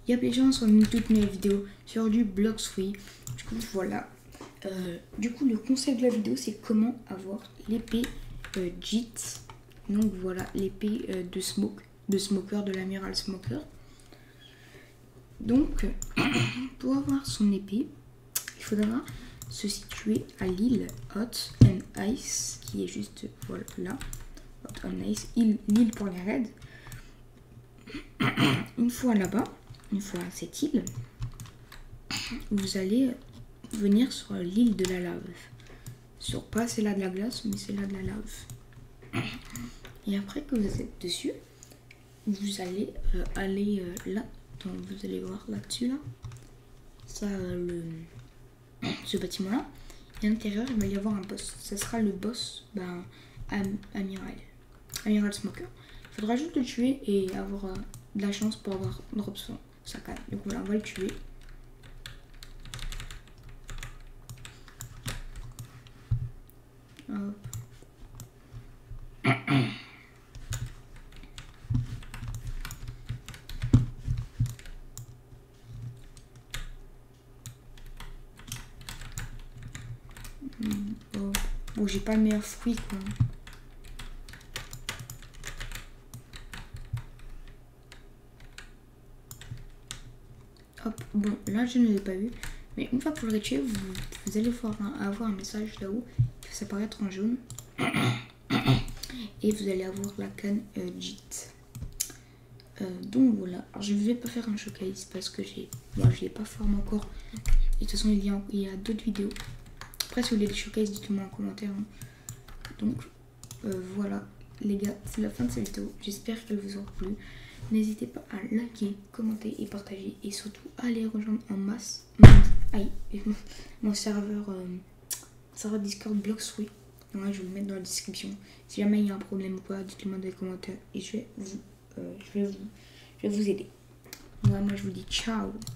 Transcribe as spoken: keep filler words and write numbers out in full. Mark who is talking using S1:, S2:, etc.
S1: il y a des gens qui ont toutes mes vidéos sur du Blox Free. Du coup, voilà. Euh, du coup, le concept de la vidéo, c'est comment avoir l'épée euh, J I T. Donc voilà, l'épée euh, de Smoke, de Smoker, de l'amiral Smoker. Donc, pour avoir son épée, il faudra se situer à l'île Hot and Ice, qui est juste voilà là. Hot and Ice, l'île pour les raids. Une fois là-bas, une fois à cette île, vous allez venir sur l'île de la lave. Sur pas celle-là de la glace, mais celle-là de la lave. Et après que vous êtes dessus, vous allez euh, aller euh, là. Donc vous allez voir là-dessus là. Ça, euh, le, ce bâtiment-là. Et à l'intérieur, il va y avoir un boss. Ça sera le boss, ben, Am Amiral. Amiral Smoker. Il faudra juste le tuer et avoir euh, de la chance pour avoir drop son sa canne. Donc voilà, on va le tuer. Hop. Bon, bon j'ai pas le meilleur fruit quoi. Hop, bon là je ne l'ai pas vu. Mais une fois que vous l'aurez tué, vous, vous allez voir, hein, avoir un message là-haut qui va s'apparaître en jaune. Et vous allez avoir la canne euh, J I T. Euh, donc voilà, alors je ne vais pas faire un showcase parce que j'ai, moi je l'ai pas formé encore. Et de toute façon il y a, il y a d'autres vidéos. Après si vous voulez des showcases, dites-moi en commentaire. Hein. Donc euh, voilà les gars, c'est la fin de cette vidéo. J'espère qu'elle vous aura plu. N'hésitez pas à liker, commenter et partager. Et surtout à aller rejoindre en masse aïe, mon, mon serveur, euh, serveur Discord Blox Free. Ouais, je vais le mettre dans la description. Si jamais il y a un problème ou quoi, dites-le moi dans les commentaires et je vais vous, euh, je vais vous, je vais vous aider. Ouais, moi je vous dis ciao.